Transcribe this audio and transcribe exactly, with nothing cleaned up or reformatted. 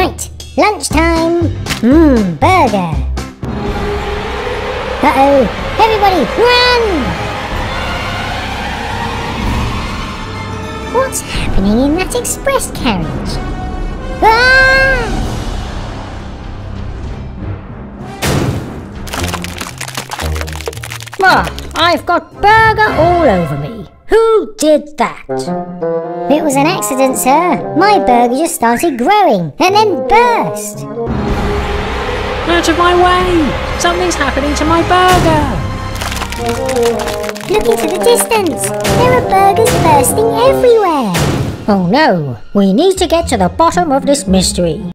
Right, lunchtime. Mmm, burger. Uh-oh, everybody run! What's happening in that express carriage? Ah! Ah, I've got burger all over me. Who did that? It was an accident, sir. My burger just started growing and then burst. Out of my way! Something's happening to my burger! Look into the distance. There are burgers bursting everywhere. Oh no, we need to get to the bottom of this mystery.